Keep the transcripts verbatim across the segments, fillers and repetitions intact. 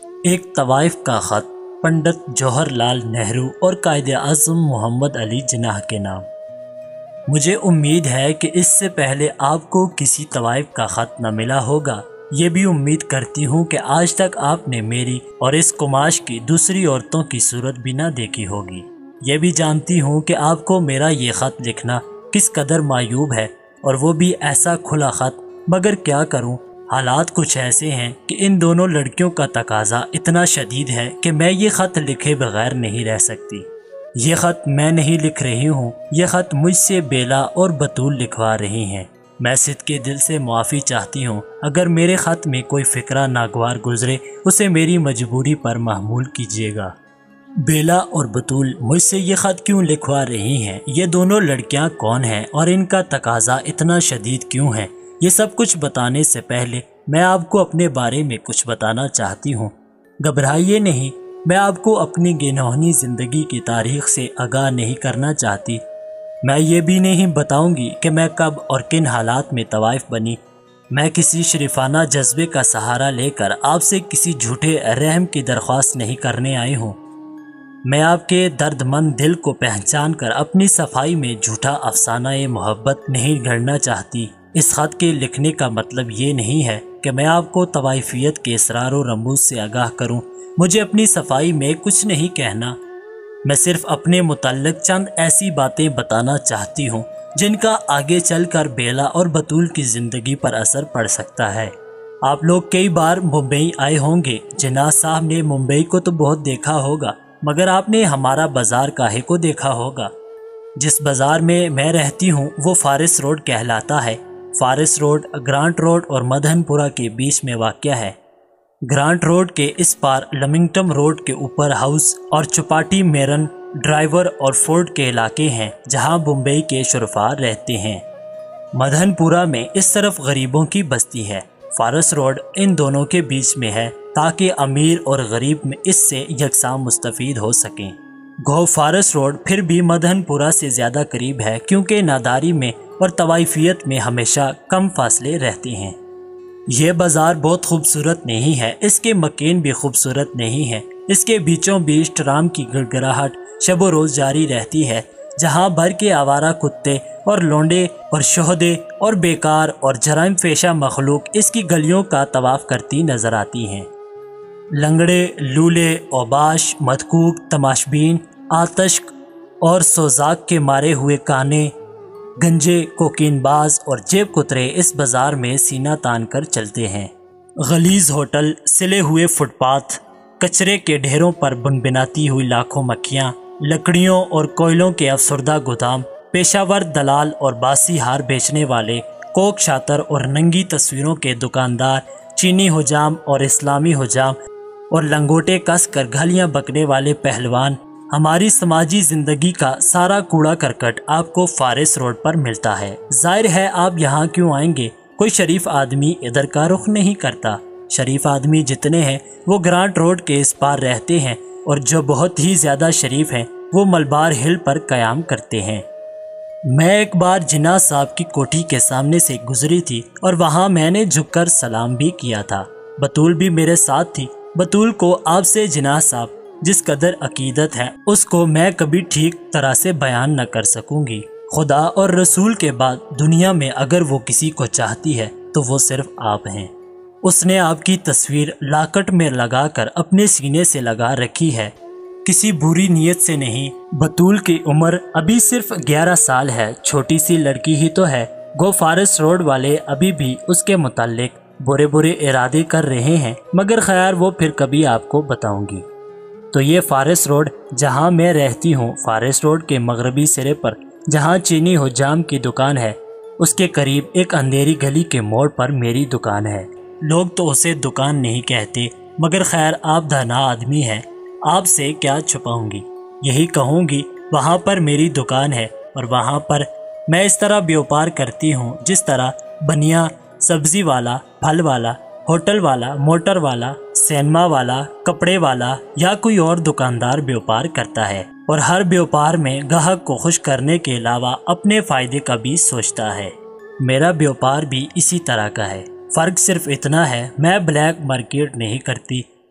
ایک طوائف کا خط پنڈت جوہر لال نہرو اور قائد اعظم محمد علی جناح کے نام۔ مجھے امید ہے کہ اس سے پہلے آپ کو کسی طوائف کا خط نہ ملا ہوگا۔ یہ بھی امید کرتی ہوں کہ آج تک آپ نے میری اور اس قماش کی دوسری عورتوں کی صورت بھی نہ دیکھی ہوگی۔ یہ بھی جانتی ہوں کہ آپ کو میرا یہ خط لکھنا کس قدر معیوب ہے، اور وہ بھی ایسا کھلا خط۔ مگر کیا کروں، حالات کچھ ایسے ہیں کہ ان دونوں لڑکیوں کا تقاضا اتنا شدید ہے کہ میں یہ خط لکھے بغیر نہیں رہ سکتی۔ یہ خط میں نہیں لکھ رہی ہوں، یہ خط مجھ سے بیلا اور بطول لکھوا رہی ہیں۔ میں صدقے دل سے معافی چاہتی ہوں اگر میرے خط میں کوئی فقرہ ناگوار گزرے، اسے میری مجبوری پر محمول کیجیے گا۔ بیلا اور بطول مجھ سے یہ خط کیوں لکھوا رہی ہیں، یہ دونوں لڑکیاں کون ہیں اور ان کا تقاضا اتنا شدید کیوں ہے، یہ سب کچھ بتانے سے پہلے میں آپ کو اپنے بارے میں کچھ بتانا چاہتی ہوں۔ گھبرائیے نہیں، میں آپ کو اپنی گنہونی زندگی کی تاریخ سے آگاہ نہیں کرنا چاہتی۔ میں یہ بھی نہیں بتاؤں گی کہ میں کب اور کن حالات میں طوائف بنی۔ میں کسی شریفانہ جذبے کا سہارا لے کر آپ سے کسی جھوٹے رحم کی درخواست نہیں کرنے آئی ہوں۔ میں آپ کے درد مند دل کو پہچان کر اپنی صفائی میں جھوٹا افسانہ محبت نہیں گھڑنا چاہتی۔ اس خط کے لکھنے کا مطلب یہ نہیں ہے کہ میں آپ کو طوائفیت کے اسرار و رموز سے آگاہ کروں۔ مجھے اپنی صفائی میں کچھ نہیں کہنا، میں صرف اپنے متعلق چند ایسی باتیں بتانا چاہتی ہوں جن کا آگے چل کر بیلا اور بطول کی زندگی پر اثر پڑ سکتا ہے۔ آپ لوگ کئی بار ممبئی آئے ہوں گے، جناح صاحب نے ممبئی کو تو بہت دیکھا ہوگا، مگر آپ نے ہمارا بازار کاہے کو دیکھا ہوگا؟ جس بازار میں میں رہتی ہوں وہ فارس روڈ کہلاتا ہے۔ فارس روڈ گرانٹ روڈ اور مدھن پورہ کے بیچ میں واقع ہے۔ گرانٹ روڈ کے اس پار لمنگٹم روڈ کے اوپر ہاؤس اور چپاٹی میرن ڈرائیور اور فورٹ کے علاقے ہیں جہاں بمبئی کے شرفا رہتے ہیں۔ مدھن پورہ میں اس طرف غریبوں کی بستی ہے۔ فارس روڈ ان دونوں کے بیچ میں ہے تاکہ امیر اور غریب میں اس سے یکساں مستفید ہو سکیں۔ گو فارس روڈ پھر بھی مدھن پورہ سے زیادہ قریب ہے کیونکہ ناداری میں اور طوائفیت میں ہمیشہ کم فاصلے رہتے ہیں۔ یہ بازار بہت خوبصورت نہیں ہے، اس کے مکین بھی خوبصورت نہیں ہے۔ اس کے بیچوں بیچ ٹرام کی گڑگڑاہٹ شب و روز جاری رہتی ہے، جہاں بھر کے آوارہ کتے اور لونڈے اور شہدے اور بیکار اور جرائم پیشہ مخلوق اس کی گلیوں کا طواف کرتی نظر آتی ہیں۔ لنگڑے، لولے، اوباش، مدکوک، تماشبین، آتشک اور سوزاک کے مارے ہوئے کانے، گنجے، کوکین باز اور جیب کترے اس بازار میں سینہ تان کر چلتے ہیں۔ غلیظ ہوٹل، سلے ہوئے فٹ پاتھ، کچرے کے ڈھیروں پر بنبناتی ہوئی لاکھوں مکھیاں، لکڑیوں اور کوئلوں کے افسردہ گودام، پیشہ ور دلال اور باسی ہار بیچنے والے، کوک شاطر اور ننگی تصویروں کے دکاندار، چینی حجام اور اسلامی حجام اور لنگوٹے کس کر گھلیاں بکنے والے پہلوان، ہماری سماجی زندگی کا سارا کوڑا کرکٹ آپ کو فارس روڈ پر ملتا ہے۔ ظاہر ہے آپ یہاں کیوں آئیں گے؟ کوئی شریف آدمی ادھر کا رخ نہیں کرتا۔ شریف آدمی جتنے ہیں وہ گرانٹ روڈ کے اس پار رہتے ہیں، اور جو بہت ہی زیادہ شریف ہیں وہ ملبار ہل پر قیام کرتے ہیں۔ میں ایک بار جناح صاحب کی کوٹھی کے سامنے سے گزری تھی اور وہاں میں نے جھک کر سلام بھی کیا تھا۔ بطول بھی میرے ساتھ تھی۔ بطول کو آپ سے جناح صاحب جس قدر عقیدت ہے اس کو میں کبھی ٹھیک طرح سے بیان نہ کر سکوں گی۔ خدا اور رسول کے بعد دنیا میں اگر وہ کسی کو چاہتی ہے تو وہ صرف آپ ہیں۔ اس نے آپ کی تصویر لاکٹ میں لگا کر اپنے سینے سے لگا رکھی ہے، کسی بری نیت سے نہیں۔ بطول کی عمر ابھی صرف گیارہ سال ہے، چھوٹی سی لڑکی ہی تو ہے۔ گو فارس روڈ والے ابھی بھی اس کے متعلق برے برے ارادے کر رہے ہیں، مگر خیر وہ پھر کبھی آپ کو بتاؤں گی۔ تو یہ فارس روڈ جہاں میں رہتی ہوں، فارس روڈ کے مغربی سرے پر جہاں چینی حجام کی دکان ہے، اس کے قریب ایک اندھیری گلی کے موڑ پر میری دکان ہے۔ لوگ تو اسے دکان نہیں کہتے، مگر خیر آپ دانا آدمی ہیں، آپ سے کیا چھپاؤں گی، یہی کہوں گی وہاں پر میری دکان ہے، اور وہاں پر میں اس طرح بیوپار کرتی ہوں جس طرح بنیا، سبزی والا، پھل والا، ہوٹل والا، موٹر والا، سینما والا، کپڑے والا یا کوئی اور دکاندار بیوپار کرتا ہے، اور ہر بیوپار میں گاہک کو خوش کرنے کے علاوہ اپنے فائدے کا بھی سوچتا ہے۔ میرا بیوپار بھی اسی طرح کا ہے، فرق صرف اتنا ہے میں بلیک مارکیٹ نہیں کرتی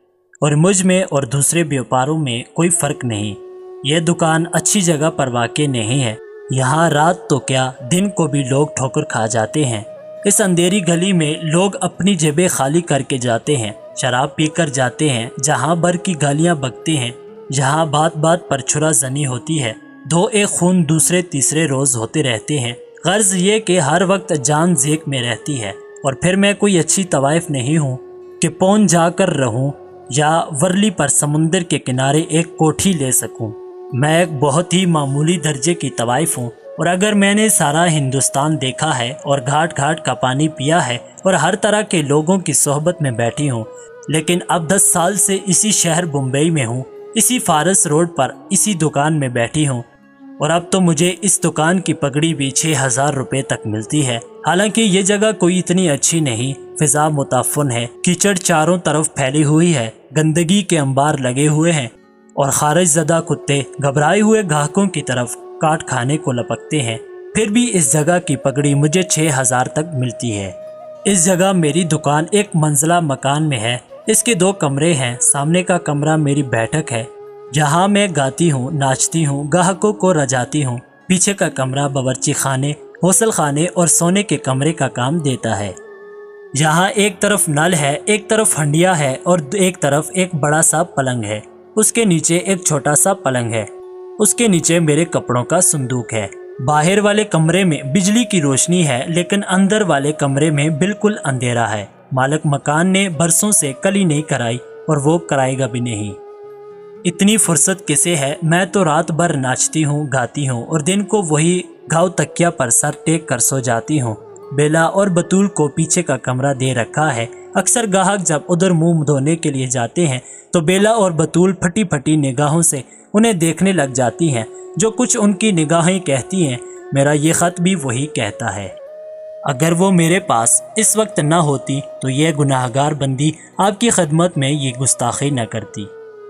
और मुझ में और दूसरे व्यापारों में कोई फ़र्क नहीं। यह दुकान अच्छी जगह पर वाक़ई नहीं है। यहाँ रात तो क्या दिन को भी लोग ठोकर खा जाते हैं। इस अंधेरी गली में लोग अपनी जेबें खाली करके जाते हैं, शराब पीकर जाते हैं, जहाँ भर की गालियाँ बकते हैं, जहाँ बात बात पर छुरा जनी होती है, दो एक खून दूसरे तीसरे रोज़ होते रहते हैं। गर्ज ये कि हर वक्त जान जेक में रहती है। और फिर मैं कोई अच्छी तवाइफ नहीं हूँ कि पौन जाकर रहूँ या वर्ली पर समुंदर के किनारे एक कोठी ले सकूँ। मैं एक बहुत ही मामूली दर्जे की तवाइफ हूँ। और अगर मैंने सारा हिंदुस्तान देखा है और घाट घाट का पानी पिया है और हर तरह के लोगों की सोहबत में बैठी हूँ, लेकिन अब दस साल से इसी शहर मुंबई में हूँ, इसी फारस रोड पर इसी दुकान में बैठी हूँ। और अब तो मुझे इस दुकान की पगड़ी भी छः हज़ार रुपये तक मिलती है। हालांकि ये जगह कोई इतनी अच्छी नहीं, फिजा मुताफन है, कीचड़ चारों तरफ फैली हुई है, गंदगी के अंबार लगे हुए हैं और खारिज ज़दा कुत्ते घबराए हुए ग्राहकों की तरफ काट खाने को लपकते हैं। फिर भी इस जगह की पगड़ी मुझे छः हज़ार तक मिलती है। इस जगह मेरी दुकान एक मंजिला मकान में है। इसके दो कमरे हैं। सामने का कमरा मेरी बैठक है, जहाँ मैं गाती हूँ, नाचती हूँ, ग्राहकों को रजाती हूँ। पीछे का कमरा बावर्ची खाने, गौसल खाने और सोने के कमरे का काम देता है। यहाँ एक तरफ नल है, एक तरफ हंडिया है और एक तरफ एक बड़ा सा पलंग है। उसके नीचे एक छोटा सा पलंग है। उसके नीचे मेरे कपड़ों का संदूक है। बाहर वाले कमरे में बिजली की रोशनी है, लेकिन अंदर वाले कमरे में बिल्कुल अंधेरा है। मालिक मकान ने बरसों से कली नहीं कराई और वो कराएगा भी नहीं। इतनी फुर्सत किसे है। मैं तो रात भर नाचती हूँ, गाती हूँ और दिन को वही घाव तकिया पर सर टेक कर सो जाती हूँ। बेला और बतूल को पीछे का कमरा दे रखा है। अक्सर ग्राहक जब उधर मुंह धोने के लिए जाते हैं तो बेला और बतूल फटी फटी निगाहों से उन्हें देखने लग जाती हैं। जो कुछ उनकी निगाहें कहती हैं, मेरा ये ख़त भी वही कहता है। अगर वो मेरे पास इस वक्त न होती तो यह गुनाहगार बंदी आपकी खिदमत में ये गुस्ताखी न करती।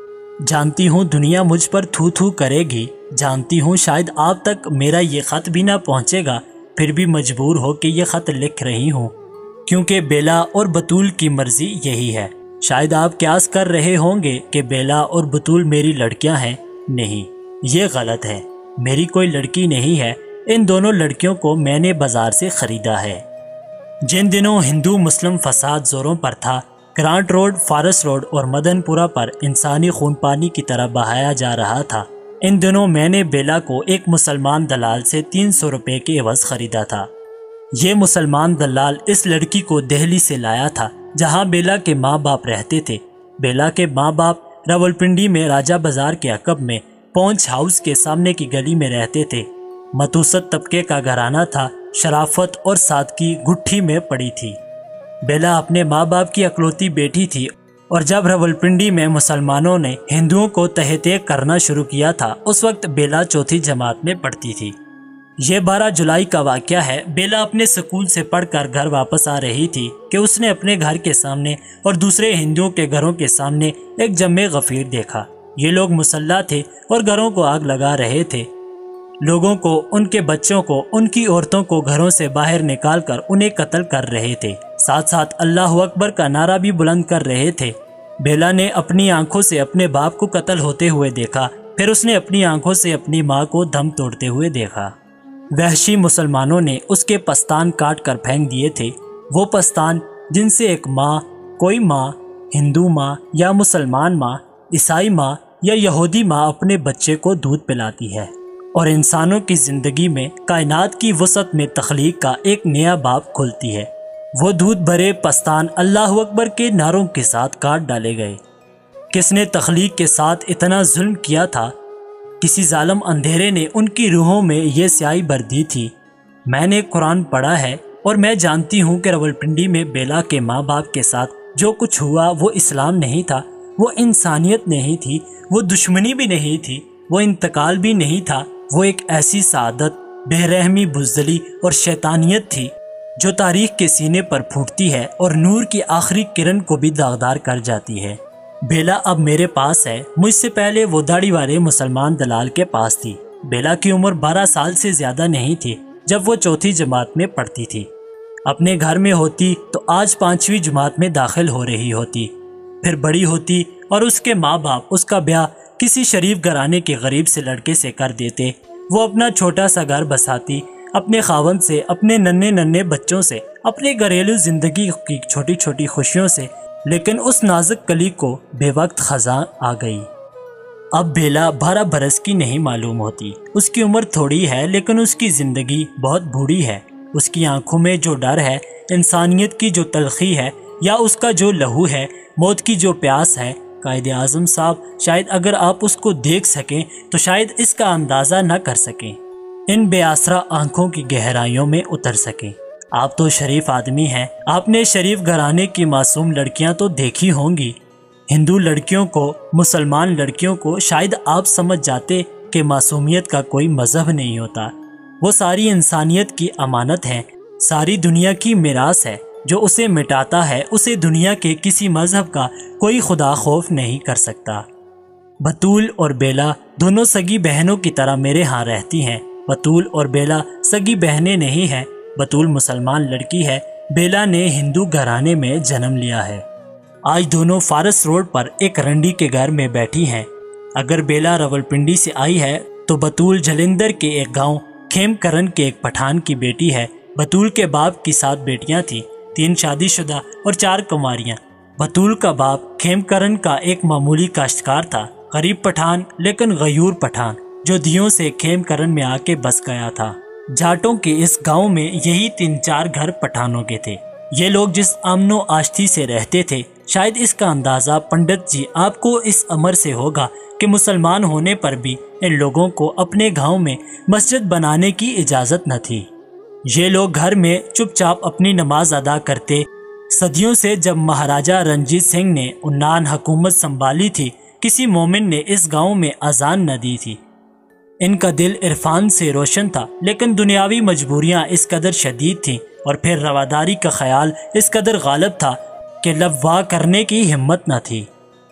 जानती हूँ दुनिया मुझ पर थू थू करेगी, जानती हूँ शायद आप तक मेरा ये ख़त भी ना पहुँचेगा, फिर भी मजबूर हो कि ये ख़त लिख रही हूँ, क्योंकि बेला और बतूल की मर्ज़ी यही है। शायद आप क्यास कर रहे होंगे कि बेला और बतूल मेरी लड़कियां हैं। नहीं, ये गलत है। मेरी कोई लड़की नहीं है। इन दोनों लड़कियों को मैंने बाजार से ख़रीदा है। जिन दिनों हिंदू मुस्लिम फसाद ज़ोरों पर था, ग्रांट रोड, फारस रोड और मदनपुरा पर इंसानी खून पानी की तरह बहाया जा रहा था, इन दिनों मैंने बेला को एक मुसलमान दलाल से तीन सौ रुपये के एवज़ ख़रीदा था। ये मुसलमान दलाल इस लड़की को दिल्ली से लाया था, जहाँ बेला के माँ बाप रहते थे। बेला के माँ बाप रावलपिंडी में राजा बाजार के अकब में पॉन्च हाउस के सामने की गली में रहते थे। मतवसत तबके का घराना था। शराफत और सादगी गुट्ठी में पड़ी थी। बेला अपने माँ बाप की अकलौती बेटी थी और जब रावलपिंडी में मुसलमानों ने हिंदुओं को तहते करना शुरू किया था, उस वक्त बेला चौथी जमात में पढ़ती थी। ये बारह जुलाई का वाक़या है। बेला अपने स्कूल से पढ़कर घर वापस आ रही थी कि उसने अपने घर के सामने और दूसरे हिंदुओं के घरों के सामने एक जम्मे गफीर देखा। ये लोग मुसल्ला थे और घरों को आग लगा रहे थे। लोगों को, उनके बच्चों को, उनकी औरतों को घरों से बाहर निकालकर उन्हें कत्ल कर रहे थे। साथ साथ अल्लाह अकबर का नारा भी बुलंद कर रहे थे। बेला ने अपनी आंखों से अपने बाप को कत्ल होते हुए देखा। फिर उसने अपनी आंखों से अपनी माँ को दम तोड़ते हुए देखा। वहशी मुसलमानों ने उसके पस्तान काट कर फेंक दिए थे। वो पस्तान जिनसे एक माँ, कोई माँ, हिंदू माँ या मुसलमान माँ, ईसाई माँ या यहूदी माँ अपने बच्चे को दूध पिलाती है और इंसानों की ज़िंदगी में कायनात की वसत में तख्लीक का एक नया बाब खुलती है। वो दूध भरे पस्तान अल्लाह अकबर के नारों के साथ काट डाले गए। किसने तख्लीक के साथ इतना जुल्म किया था? किसी जालिम अंधेरे ने उनकी रूहों में ये स्याही भर दी थी। मैंने कुरान पढ़ा है और मैं जानती हूँ कि रावलपिंडी में बेला के माँ बाप के साथ जो कुछ हुआ वो इस्लाम नहीं था, वो इंसानियत नहीं थी, वो दुश्मनी भी नहीं थी, वो इंतकाल भी नहीं था। वो एक ऐसी सादत, बेरहमी, बुज़दली और शैतानियत थी जो तारीख के सीने पर फूटती है और नूर की आखिरी किरण को भी दागदार कर जाती है। बेला अब मेरे पास है। मुझसे पहले वो दाढ़ी वाले मुसलमान दलाल के पास थी। बेला की उम्र बारह साल से ज़्यादा नहीं थी जब वो चौथी जमात में पढ़ती थी। अपने घर में होती तो आज पाँचवीं जमात में दाखिल हो रही होती। फिर बड़ी होती اور اس کے ماں باپ اس کا بیاہ کسی شریف گھرانے کے غریب سے لڑکے سے کر دیتے، وہ اپنا چھوٹا سا گھر بساتی، اپنے خاوند سے، اپنے ننھے ننھے بچوں سے، اپنے گھریلو زندگی کی چھوٹی چھوٹی خوشیوں سے، لیکن اس نازک کلی کو بے وقت خزاں آ گئی۔ اب بیلا بارہ برس کی نہیں معلوم ہوتی، اس کی عمر تھوڑی ہے لیکن اس کی زندگی بہت بوڑھی ہے۔ اس کی آنکھوں میں جو ڈر ہے، انسانیت کی جو تلخی ہے، یا اس کا جو لہو ہے، موت کی جو پیاس ہے، قائد اعظم صاحب شاید اگر آپ اس کو دیکھ سکیں تو شاید اس کا اندازہ نہ کر سکیں، ان بے آسرا آنکھوں کی گہرائیوں میں اتر سکیں۔ آپ تو شریف آدمی ہیں، آپ نے شریف گھرانے کی معصوم لڑکیاں تو دیکھی ہوں گی۔ ہندو لڑکیوں کو، مسلمان لڑکیوں کو شاید آپ سمجھ جاتے کہ معصومیت کا کوئی مذہب نہیں ہوتا، وہ ساری انسانیت کی امانت ہے، ساری دنیا کی میراث ہے، جو اسے مٹاتا ہے اسے دنیا کے کسی مذہب کا کوئی خدا خوف نہیں کر سکتا۔ بطول اور بیلا دونوں سگی بہنوں کی طرح میرے ہاں رہتی ہیں۔ بطول اور بیلا سگی بہنیں نہیں ہیں، بطول مسلمان لڑکی ہے، بیلا نے ہندو گھرانے میں جنم لیا ہے۔ آج دونوں فارس روڈ پر ایک رنڈی کے گھر میں بیٹھی ہیں۔ اگر بیلا راولپنڈی سے آئی ہے تو بطول جلندر کے ایک گاؤں کھیم کرن کے ایک پٹھان کی بیٹی ہے۔ بطول کے باپ کی سات بیٹیاں تھیں، تین شادی شدہ اور چار کنواریاں۔ بطول کا باپ کھیم کرن کا ایک معمولی کاشتکار تھا، غریب پٹھان لیکن غیور پٹھان، جو دیوں سے کھیم کرن میں آ کے بس گیا تھا۔ جاٹوں کے اس گاؤں میں یہی تین چار گھر پٹھانوں کے تھے۔ یہ لوگ جس امن و آشتی سے رہتے تھے، شاید اس کا اندازہ پنڈت جی آپ کو اس امر سے ہوگا کہ مسلمان ہونے پر بھی ان لوگوں کو اپنے گاؤں میں مسجد بنانے کی اجازت نہ تھی۔ یہ لوگ گھر میں چپ چاپ اپنی نماز ادا کرتے۔ صدیوں سے جب مہاراجہ رنجیت سنگھ نے انان حکومت سنبھالی تھی، کسی مومن نے اس گاؤں میں اذان نہ دی تھی۔ ان کا دل عرفان سے روشن تھا، لیکن دنیاوی مجبوریاں اس قدر شدید تھیں اور پھر رواداری کا خیال اس قدر غالب تھا کہ لب وا کرنے کی ہمت نہ تھی۔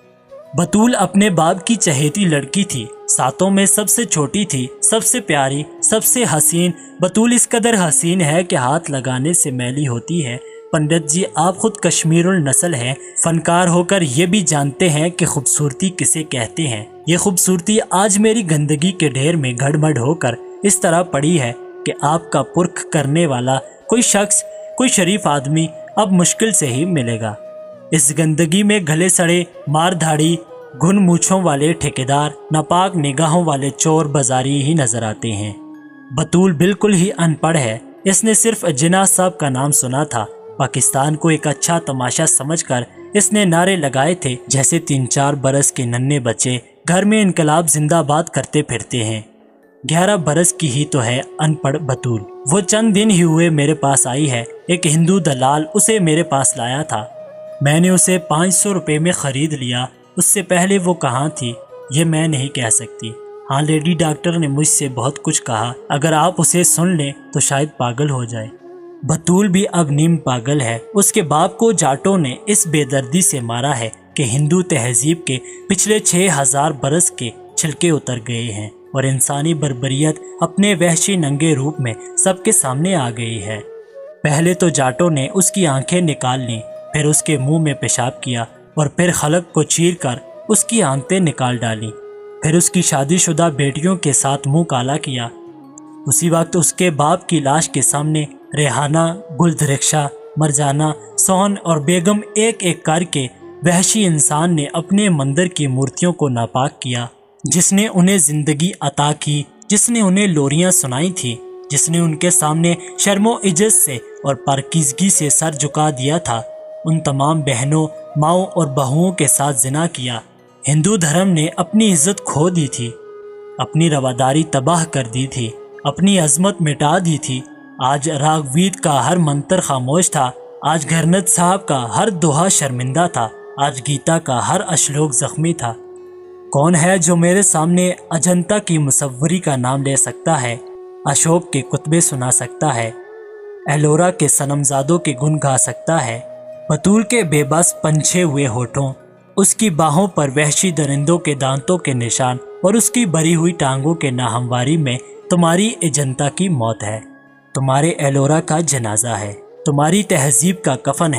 بطول اپنے باپ کی چہیتی لڑکی تھی، ساتوں میں سب سے چھوٹی تھی، سب سے پیاری، سب سے حسین۔ بطول اس قدر حسین ہے کہ ہاتھ لگانے سے میلی ہوتی ہے۔ پنڈت جی آپ خود کشمیر النسل ہیں، فنکار ہو کر یہ بھی جانتے ہیں کہ خوبصورتی کسے کہتے ہیں۔ یہ خوبصورتی آج میری گندگی کے ڈھیر میں گھڑ مڑ ہو کر اس طرح پڑی ہے کہ آپ کا پرکھ کرنے والا کوئی شخص، کوئی شریف آدمی اب مشکل سے ہی ملے گا۔ اس گندگی میں گھلے سڑے، مار دھاڑی، گھن مونچھوں والے ٹھیکیدار، ناپاک نگاہوں والے چور بازاری ہی نظر آتے ہیں۔ بطول بالکل ہی ان پڑھ ہے، اس نے صرف جناح صاحب کا نام سنا تھا۔ پاکستان کو ایک اچھا تماشا سمجھ کر اس نے نعرے لگائے تھے، جیسے تین چار برس کے ننھے بچے گھر میں انقلاب زندہ باد کرتے پھرتے ہیں۔ گیارہ برس کی ہی تو ہے ان پڑھ بطول۔ وہ چند دن ہی ہوئے میرے پاس آئی ہے، ایک ہندو دلال اسے میرے پاس لایا تھا، میں نے اسے پانچ سو روپے میں خرید لیا۔ اس سے پہلے وہ کہاں تھی یہ میں نہیں کہہ سکتی۔ ہاں لیڈی ڈاکٹر نے مجھ سے بہت کچھ کہا، اگر آپ اسے سن لیں تو شاید پاگل ہو جائے۔ بطول بھی اب نیم پاگل ہے۔ اس کے باپ کو جاٹوں نے اس بے دردی سے مارا ہے کہ ہندو تہذیب کے پچھلے چھ ہزار برس کے چھلکے اتر گئے ہیں اور انسانی بربریت اپنے وحشی ننگے روپ میں سب کے سامنے آ گئی ہے۔ پہلے تو جاٹوں نے اس کی آنکھیں نکال لیں، پھر اس کے منہ میں پیشاب کیا اور پھر خلق کو چیر کر اس کی آنتیں نکال ڈالیں، پھر اس کی شادی شدہ بیٹیوں کے ساتھ منہ کالا کیا۔ اسی وقت اس کے باپ کی لاش کے سامنے ریحانہ، گل درخشا، مرجانہ، سون اور بیگم ایک ایک کر کے وحشی انسان نے اپنے مندر کی مورتیوں کو ناپاک کیا، جس نے انہیں زندگی عطا کی، جس نے انہیں لوریاں سنائی تھی، جس نے ان کے سامنے شرم و عزت سے اور پاکیزگی سے سر جھکا دیا تھا، ان تمام بہنوں، ماؤں اور بہوؤں کے ساتھ زنا کیا۔ ہندو دھرم نے اپنی عزت کھو دی تھی، اپنی رواداری تباہ کر دی تھی، اپنی عظمت مٹا دی تھی۔ آج راگوید کا ہر منتر خاموش تھا، آج گھرنت صاحب کا ہر دوہا شرمندہ تھا، آج گیتا کا ہر اشلوک زخمی تھا۔ کون ہے جو میرے سامنے اجنتا کی مصوری کا نام لے سکتا ہے، اشوک کے کتبے سنا سکتا ہے، ایلورا کے صنمزادوں کے گن گا سکتا ہے؟ بطول کے بے بس پنچھے ہوئے ہونٹوں، اس کی باہوں پر وحشی درندوں کے دانتوں کے نشان اور اس کی بری ہوئی ٹانگوں کے ناہمواری میں تمہاری اجنتا کی موت ہے، تمہارے ایلورا کا جنازہ ہے، تمہاری تہذیب کا کفن ہے،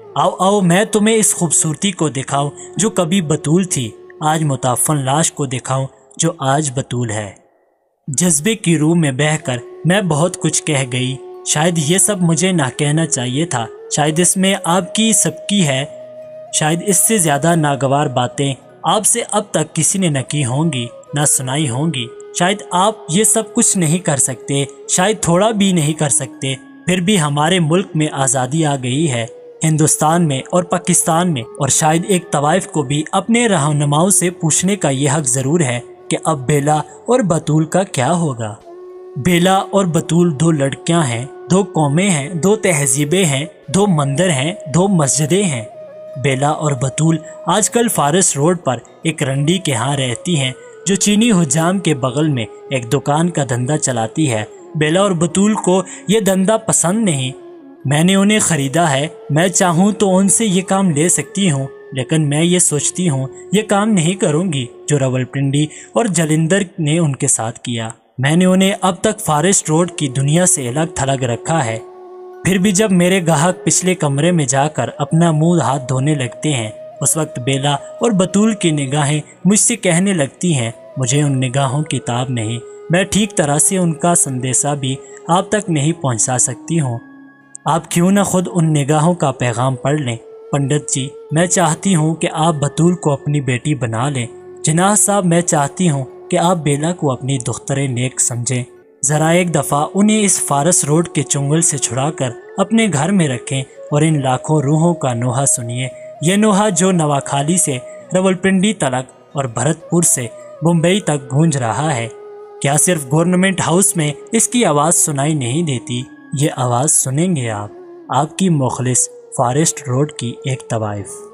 आओ आओ मैं तुम्हें इस खूबसूरती को दिखाऊं जो कभी बतूल थी, आज मुताफ़न लाश को दिखाऊं जो आज बतूल है। जज्बे की रूह में बहकर मैं बहुत कुछ कह गई, शायद ये सब मुझे ना कहना चाहिए था, शायद इसमें आपकी सबकी है, शायद इससे ज़्यादा नागवार बातें आपसे अब तक किसी ने न की होंगी, ना सुनाई होंगी। शायद आप ये सब कुछ नहीं कर सकते, शायद थोड़ा भी नहीं कर सकते, फिर भी हमारे मुल्क में आज़ादी आ गई है, हिंदुस्तान में और पाकिस्तान में। और शायद एक तवाइफ को भी अपने रहनुमाओं से पूछने का ये हक ज़रूर है कि अब बेला और बतूल का क्या होगा। बेला और बतूल दो लड़कियां हैं, दो कौमें हैं, दो तहजीबें हैं, दो मंदिर हैं, दो मस्जिदें हैं। बेला और बतूल आजकल फारस रोड पर एक रंडी के यहाँ रहती हैं जो चीनी हुजाम के बगल में एक दुकान का धंधा चलाती है। बेला और बतूल को ये धंधा पसंद नहीं, मैंने उन्हें ख़रीदा है, मैं चाहूँ तो उनसे ये काम ले सकती हूँ, लेकिन मैं ये सोचती हूँ ये काम नहीं करूँगी जो रावलपिंडी और जलिंदर ने उनके साथ किया। मैंने उन्हें अब तक फॉरेस्ट रोड की दुनिया से अलग थलग रखा है। फिर भी जब मेरे ग्राहक पिछले कमरे में जाकर अपना मुंह हाथ धोने लगते हैं, उस वक्त बेला और बतूल की निगाहें मुझसे कहने लगती हैं, मुझे उन निगाहों की ताब नहीं, मैं ठीक तरह से उनका संदेशा भी आप तक नहीं पहुंचा सकती हूँ। आप क्यों न खुद उन निगाहों का पैगाम पढ़ लें। पंडित जी, मैं चाहती हूँ कि आप बतूल को अपनी बेटी बना लें। जनाब साहब, मैं चाहती हूँ कि आप बेला को अपनी दुख्तरे नेक समझें। ज़रा एक दफ़ा उन्हें इस फारस रोड के चुंगल से छुड़ाकर अपने घर में रखें और इन लाखों रूहों का नोहा सुनिए। ये नोहा जो नवाखाली से रावलपिंडी तलक और भरतपुर से मुंबई तक गूंज रहा है। क्या सिर्फ गवर्नमेंट हाउस में इसकी आवाज़ सुनाई नहीं देती? ये आवाज़ सुनेंगे आप, आपकी मुखलिस फॉरेस्ट रोड की एक तवाइफ।